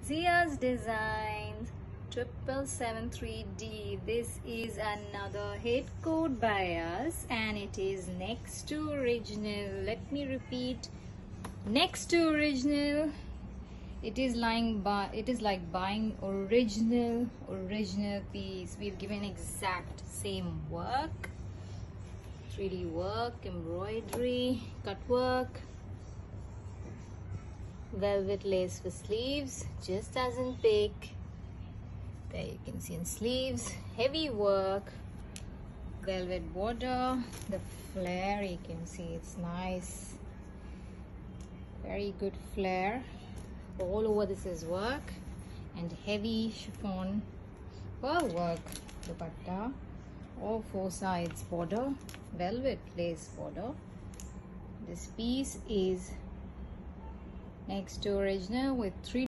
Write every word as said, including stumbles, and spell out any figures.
Ziaaz Designs triple seven three D. This is another head code by us and it is next to original. Let me repeat, next to original. It is lying by it is like buying original original piece. We've given exact same work, three D work, embroidery, cut work, velvet lace for sleeves, just as in pic. There you can see in sleeves, heavy work, velvet border, the flare, you can see it's nice, very good flare. All over this is work and heavy chiffon pearl work, dupatta, all four sides border, velvet lace border. This piece is next to original with three